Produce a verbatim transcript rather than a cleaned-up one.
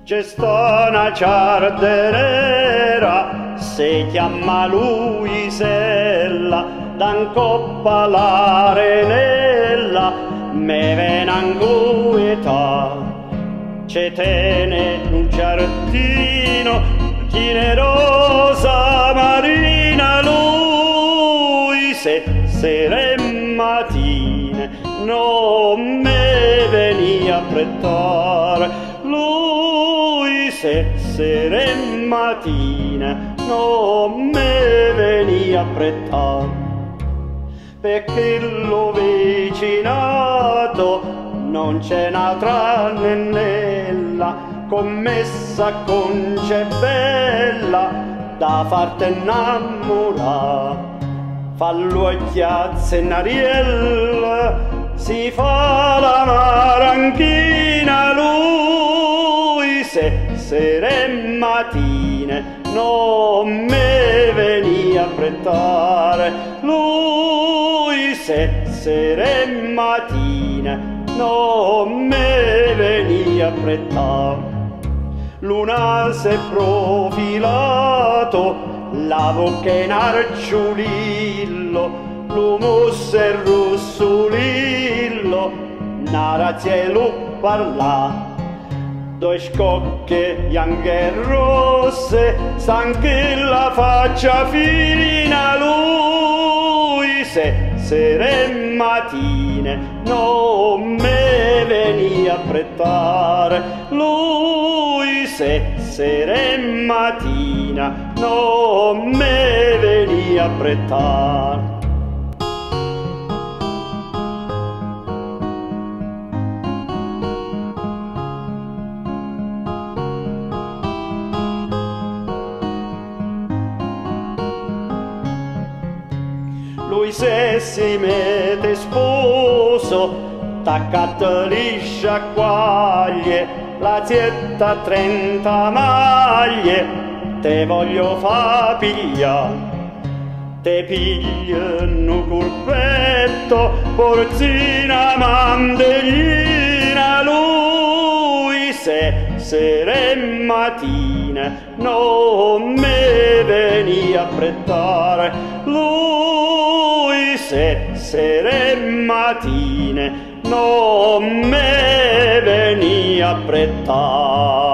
C'è sta una giardiniera, si chiama Luisella, dan coppa l'arenella, me ven anguita. C'è tene un giardino, generosa marina, lui se sere mattine non me veni a prettare, lui se sere mattine non me veni a prettare, perché l'ho vicinato non c'è un'altra nennella commessa con c'è bella da farti innamorare. Fallo a chiazze in ariella, si fa la maranchina, lui se sere mattine non me veni a prettare, lui se sere mattine non me veni a prettare. Luna s'è profilato, la bocca in arciulillo, l'uomo s'è russulillo, nara cielo parla. Due scocche bianche e rosse, stanche la faccia fina, lui se sere mattine non me veni a prettare, lui se sere mattina non me veni a prettare. Lui se si mette sposo, taccata li sciacquaglie, la zietta trenta maglie, te voglio fa pigliare. Te pigliano curpetto, porzina mandeglina, lui se sere mattine non me veni a prettare, lui se sere mattine non me veni a prettare.